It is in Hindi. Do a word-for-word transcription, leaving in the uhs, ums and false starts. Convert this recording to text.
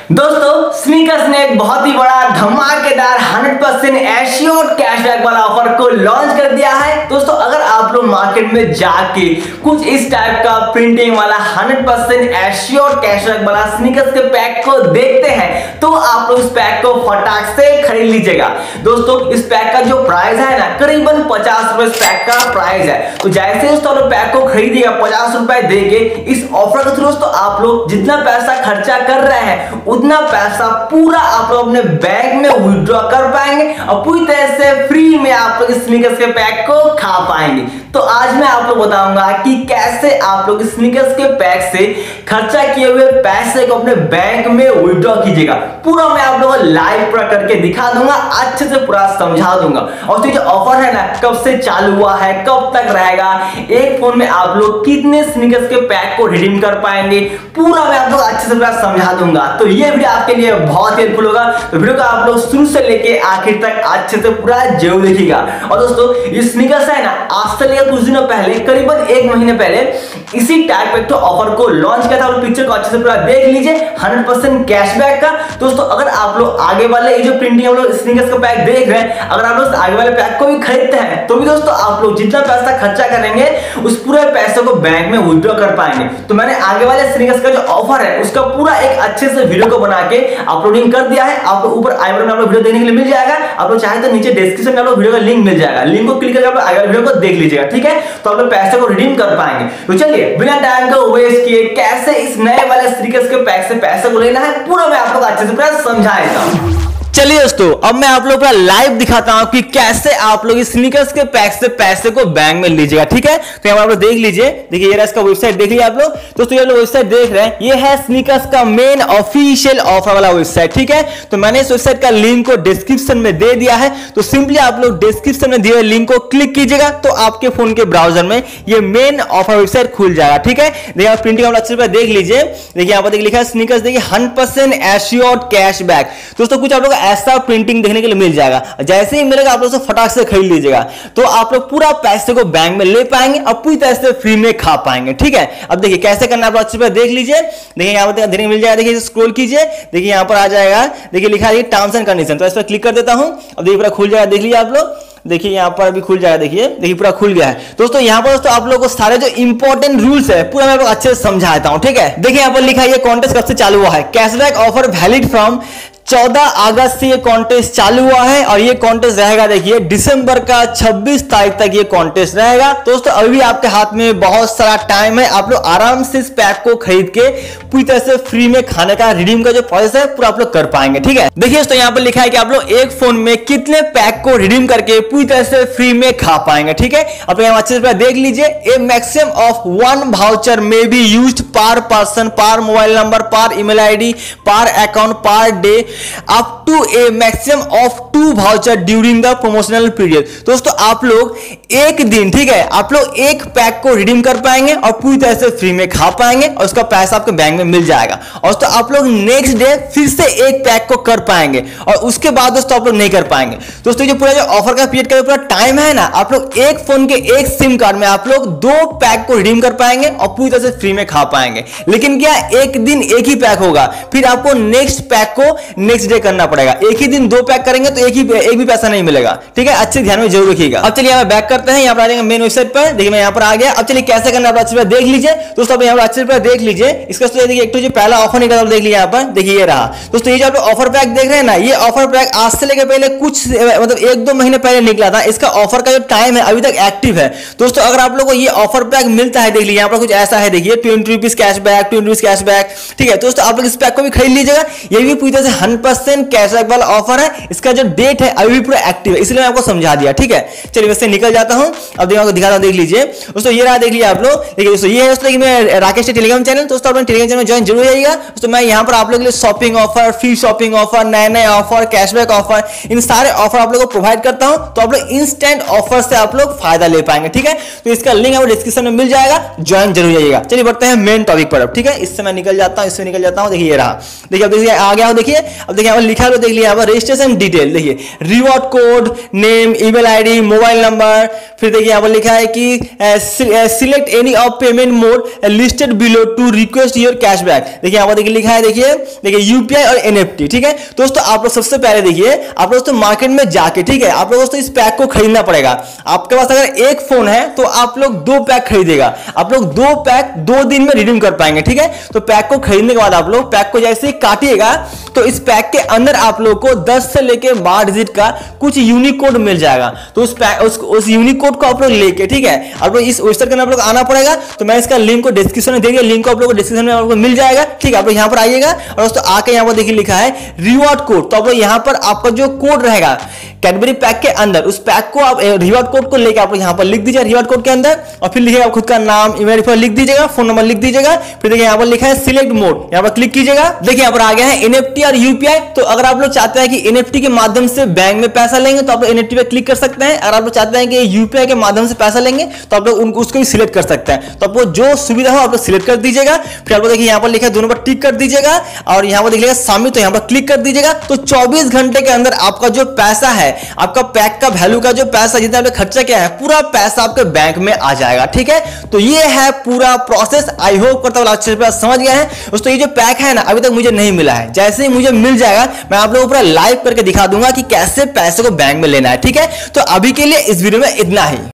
दोस्तों स्नीकर्स ने एक बहुत ही बड़ा धमाकेदार हंड्रेड परसेंट एश्योर्ड कैशबैक वाला ऑफर को लॉन्च कर दिया है। दोस्तों अगर आप लोग मार्केट में जाके कुछ इस टाइप का प्रिंटिंग वाला हंड्रेड परसेंट एश्योर्ड कैशबैक वाला स्नीकर्स के पैक को देखते हैं तो आप लोग इस पैक को फटाक से खरीद लीजिएगा। दोस्तों इस पैक का जो प्राइस है ना करीबन पचास रुपए इस पैक का प्राइस है। तो जैसे इस तो पैक को खरीदिएगा पचास रुपए देके इस ऑफर के थ्रू तो आप लोग जितना पैसा खर्चा कर रहे हैं उतना पैसा पूरा आप लोग अपने बैंक में विड्रॉ कर पाएंगे और पूरी तरह से फ्री में आप लोग स्नीकर्स के पैक को खा पाएंगे। तो आज मैं आप लोग बताऊंगा कि कैसे आप लोग स्नीकर्स के पैक से खर्चा किए हुए पैसे को अपने बैंक में विड्रॉ कीजिएगा। पूरा मैं आप लोगों को लाइव पूरा करके दिखा दूंगा, अच्छे से पूरा समझा दूंगा। और जो ऑफर है ना कब से चालू हुआ है, कब तक रहेगा, एक फोन में आप लोग कितने स्नीकर्स के पैक को रिडीम कर पाएंगे, पूरा मैं आप लोग अच्छे से पूरा समझा दूंगा। तो ये वीडियो आपके लिए बहुत हेल्पफुल होगा। तो वीडियो को आप लोग शुरू से लेके आखिर तक अच्छे से पूरा जरूर देखिएगा। और दोस्तों ये स्नीकर्स है ना आज से लेकर कुछ दिनों पहले करीबन एक महीने पहले इसी टाइप के ऑफर को लॉन्च किया था। और पिक्चर को अच्छे से पूरा देख लीजिए हंड्रेड परसेंट कैशबैक का। दोस्तों अगर आप लोग आगे वाले ये जो प्रिंटिंग हम लोग स्नीकर्स का पैक देख रहे हैं, अगर आप लोग आगे वाले पैक को भी खरीदते हैं तो भी दोस्तों आप लोग जितना पैसा खर्चा करेंगे उस पूरे पैसे को बैंक में विड्रॉ कर पाएंगे। तो मैंने आगे वाले स्नीकर्स का जो ऑफर है उसका पूरा एक अच्छे से वीडियो को बना के अपलोडिंग कर दिया है। आपको ऊपर आई बटन में आप लोग वीडियो देखने के लिए मिल जाएगा। आप लोग चाहे तो नीचे डिस्क्रिप्शन में आप लोग वीडियो का लिंक मिल जाएगा, लिंक को क्लिक करके आप आगे वाले वीडियो को देख लीजिएगा। ठीक है, तो आप लोग पैसे को रिडीम कर पाएंगे। तो चलिए बिना टाइम को वेस्ट किए कैसे इस नए वाले स्नीकर्स के पैक से पैसे को लेना है पूरा मैं आपको अच्छे से पूरा समझाएगा। चलिए दोस्तों अब मैं आप लोग का लाइव दिखाता हूं कि कैसे आप लोग स्नीकर्स के पैक से पैसे को बैंक में लीजिएगा। ठीक है, तो यहाँ आप लोग देख लीजिए, देखिए ये इसका वेबसाइट देख लीजिए आप लोग। दोस्तों ये लोग वेबसाइट देख रहे हैं, ये है स्नीकर्स का मेन ऑफिशियल ऑफर वाला वेबसाइट। ठीक है, तो मैंने इस वेबसाइट का लिंक को डिस्क्रिप्शन में दे दिया है। तो सिंपली आप लोग डिस्क्रिप्शन में दिए हुए लिंक को क्लिक कीजिएगा तो आपके फोन के ब्राउजर में ये मेन ऑफर वेबसाइट खुल जाएगा। ठीक है, देखिए प्रिंटिंग आप अच्छे से देख लीजिए, देखिए यहाँ पर देखिए लिखा है स्नीकर्स, देखिए हंड्रेड परसेंट एश्योर्ड कैशबैक। दोस्तों कुछ आप लोग ऐसा प्रिंटिंग देखने के लिए मिल जाएगा, जैसे ही मिलेगा आप लोग से फटाक से खरीद लीजिएगा तो आप लोग पूरा पैसे को बैंक में ले पाएंगे और पूरी तरह से फ्री में खा पाएंगे। ठीक है, अब देखिए कैसे करना आप अच्छे से देख लीजिए, देखिए यहाँ पर धीरे मिल जाएगा, देखिए स्क्रॉल कीजिए, देखिए यहाँ पर आ जाएगा, देखिए लिखा है टर्म्स एंड कंडीशन। तो इस पर क्लिक कर देता हूं, अब देखिए पूरा खुल जाएगा, देख लीजिए आप लोग, देखिए यहाँ पर अभी खुल जाएगा, देखिए देखिए पूरा खुल गया है। दोस्तों यहाँ पर दोस्तों आप लोगों को सारे जो इंपॉर्टेंट रूल्स है पूरा मैं आपको अच्छे से समझाता हूं। ठीक है, देखिए यहाँ पर लिखा है ये कॉन्टेस्ट कब से चालू हुआ है, कैशबैक ऑफर वैलिड फ्रॉम चौदह अगस्त से ये कॉन्टेस्ट चालू हुआ है और ये कॉन्टेस्ट रहेगा देखिए दिसंबर का छब्बीस तारीख तक ये कॉन्टेस्ट रहेगा। दोस्तों अभी आपके हाथ में बहुत सारा टाइम है, आप लोग आराम से इस पैक को खरीद के पूरी तरह से फ्री में खाने का रिडीम का जो प्रोसेस है पूरा आप लोग कर पाएंगे। ठीक है, देखिए दोस्तों यहाँ पर लिखा है कि आप लोग एक फोन में कितने पैक को रिडीम करके पूरी तरह से फ्री में खा पाएंगे। ठीक है, आप लोग अच्छे से देख लीजिए, a maximum of one voucher may be used per person, per mobile number, per email ID, per account, per day up to a maximum of two voucher during the promotional period। दोस्तों आप लोग एक दिन, ठीक है, आप लोग एक पैक को रिडीम कर पाएंगे और पूरी तरह से फ्री में खा पाएंगे और उसका पैसा आपके बैंक में मिल जाएगा। और तो आप लोग नेक्स्ट डे फिर से एक पैक को कर पाएंगे और उसके बाद दोस्तों आप लोग नहीं कर पाएंगे। दोस्तों जो पूरा जो ऑफर का पीरियड का पूरा टाइम है ना, आप लोग एक फोन के एक सिम कार्ड में आप लोग दो पैक को रिडीम कर पाएंगे और पूरी तरह से फ्री में खा पाएंगे। लेकिन क्या एक दिन एक ही पैक होगा, फिर आपको नेक्स्ट पैक को नेक्स्ट डे करना पड़ेगा। एक ही दिन दो पैक करेंगे तो एक ही एक भी पैसा नहीं मिलेगा। ठीक है, अच्छे ध्यान में जरूर रखिएगा। अब चलिए यहाँ बैक करते हैं, यहाँ पर आ जाएंगे मेन वेबसाइट पर, देखिए मैं यहाँ पर आ गया। अब चलिए कैसे करना है अच्छे से देख लीजिए। दोस्तों यहाँ पर अच्छे से देख लीजिए, इसका देखिए एक तो जो पहला ऑफर निकला देख लीजिए, यहाँ पर देखिए ये रहा। दोस्तों ये जो आप ऑफर पैक देख रहे हैं ना, ये ऑफर पैक आज से लेकर पहले कुछ मतलब एक दो महीने पहले निकला था। इसका ऑफर का जो टाइम है अभी तक एक्टिव है। दोस्तों अगर आप लोगों को ये ऑफर पैक मिलता है, देख लीजिए यहाँ पर कुछ ऐसा है, देखिए twenty rupees cashback, twenty rupees cashback. ठीक है, दोस्तों आप लोग इस पैक को भी खरीद लीजिएगा, ये भी पूरी तरह से हंड्रेड परसेंट कैशबैक वाला ऑफर है। इसका जो डेट है अभी भी पूरा एक्टिव है, इसलिए मैं आपको समझा दिया। ठीक है, चलिए वैसे निकल जाता हूं, अब देखो दिखाता हूं, देख लीजिए दोस्तों ये रहा, देख लीजिए आप लोग, देखिए दोस्तों ये है दोस्तों मैं राकेश टेलीग्राम चैनल। दोस्तों अपने टेलीग्राम चैनल में ज्वाइन जरूर जाइएगा। दोस्तों मैं यहाँ पर आप लोगों के लिए shopping offer, free shopping offer, नए नए ऑफर, कैशबैक ऑफर, इन सारे ऑफर आप लोगों को प्रोवाइड करता हूं। तो आप लोग इंस्टेंट ऑफर से आप लोग फायदा ले पाएंगे। ठीक है, तो इसका लिंक आपको डिस्क्रिप्शन में मिल जाएगा, ज्वाइन जरूर जाइएगा। चलिए बढ़ते हैं मेन टॉपिक पर। अब ठीक है, इससे मैं निकल जाता हूं, इससे निकल जाता हूं। देखिए ये रहा, देखिए अब देखिए आ गया हो, देखिए अब देखिए लिखा है, देख लिया रजिस्ट्रेशन डिटेल, देखिए reward code, name, email ID, mobile number, फिर देखिए यहाँ पर लिखा है कि select any of payment mode listed below to request your cashback. देखिए यहाँ पर देखिए लिखा है, देखिए देखिए यूपीआई और एनएफटी। ठीक है दोस्तों, आप लोग सबसे पहले देखिए आप लोग दोस्तों मार्केट में जाके, ठीक है, आप लोग दोस्तों इस पैक को खरीदना पड़ेगा। आपके पास अगर एक फोन है तो आप लोग दो पैक खरीदेगा, आप लोग दो पैक दो दिन में रिडीम कर पाएंगे। ठीक है, तो पैक को खरीदने के बाद आप लोग पैक को जैसे ही काटिएगा तो इस पैक के अंदर आप लोग को दस से लेके बारह डिजिट का कुछ यूनिक कोड मिल जाएगा। तो उस पैक उस, उस यूनिक कोड को आप लोग लेके, ठीक है, आप लोग इस वेबसाइट के अंदर आप लोग आना पड़ेगा। तो मैं इसका लिंक को डिस्क्रिप्शन में दे दिया, लिंक को आप लोग को डिस्क्रिप्शन में आप लोग को मिल जाएगा। ठीक है, आप लोग यहां पर आइएगा और दोस्तों आके यहां पर देखिए लिखा है रिवॉर्ड कोड। तो आप लोग यहां पर आपका जो कोड रहेगा कैडबरी पैक के अंदर, उस पैक को आप रिवॉर्ड कोड को लेकर आप लोग यहां पर लिख दीजिए रिवॉर्ड कोड के अंदर, और फिर लिखिएगा खुद का नाम, ईमेल पर लिख दीजिएगा, फोन नंबर लिख दीजिएगा। फिर देखिए यहां पर लिखा है सिलेक्ट मोड, यहां पर क्लिक कीजिएगा। देखिए यहां पर आ गया है एनएफटी और यूपीआई। तो अगर आप लोग चाहते हैं कि एनएफटी के माध्यम से बैंक में पैसा लेंगे तो आप लोग एनएफटी पे क्लिक कर सकते हैं। अगर आप लोग चाहते हैं कि यूपीआई के माध्यम से पैसा लेंगे तो आप लोग उसको भी सिलेक्ट कर सकते हैं। तो आपको जो सुविधा हो आप लोग सिलेक्ट कर दीजिएगा। फिर आप लोग देखिए यहां पर लिखा है दोनों पर टिक कर दीजिएगा और यहां पर देखिएगा सबमिट, तो यहां पर क्लिक कर दीजिएगा। तो चौबीस घंटे के अंदर आपका जो पैसा है, आपका पैक का वैल्यू का जो पैसा जितना आपने खर्चा किया है, पूरा पैसा आपके बैंक में आ जाएगा। ठीक है, तो ये है पूरा प्रोसेस। आई होप करता हूं अच्छे से समझ गए हैं दोस्तों। ये जो पैक है ना अभी तक मुझे नहीं मिला है, जैसे ही मुझे मिल जाएगा मैं आप लोगों को पूरा लाइव करके दिखा दूंगा कि कैसे पैसे को बैंक में लेना है। ठीक है, तो अभी के लिए इस वीडियो में इतना ही।